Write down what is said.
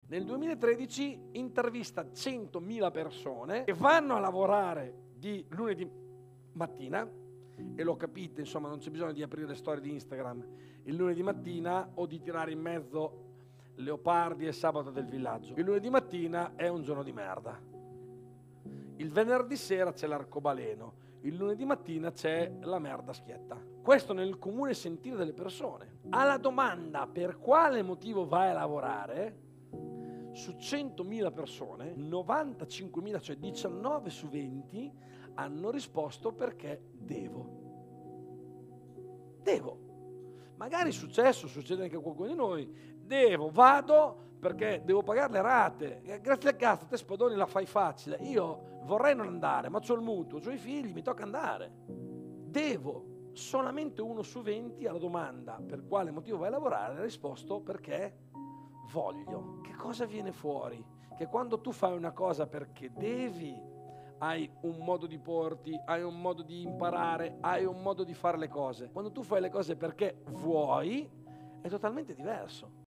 Nel 2013 intervista 100.000 persone che vanno a lavorare di lunedì mattina, e lo capite, insomma, non c'è bisogno di aprire le storie di Instagram il lunedì mattina o di tirare in mezzo Leopardi e Sabato del Villaggio. Il lunedì mattina è un giorno di merda. Il venerdì sera c'è l'arcobaleno, il lunedì mattina c'è la merda schietta. Questo nel comune sentire delle persone. Alla domanda per quale motivo vai a lavorare, su 100.000 persone, 95.000, cioè 19 su 20, hanno risposto perché devo. Devo. Magari è successo, succede anche a qualcuno di noi. Devo, vado perché devo pagare le rate. Grazie al cazzo, te spadoni la fai facile. Io vorrei non andare, ma c'ho il mutuo, c'ho i figli, mi tocca andare. Devo. Solamente 1 su 20 alla domanda per quale motivo vai a lavorare ha risposto perché voglio. Che cosa viene fuori? Che quando tu fai una cosa perché devi, hai un modo di porti, hai un modo di imparare, hai un modo di fare le cose. Quando tu fai le cose perché vuoi, è totalmente diverso.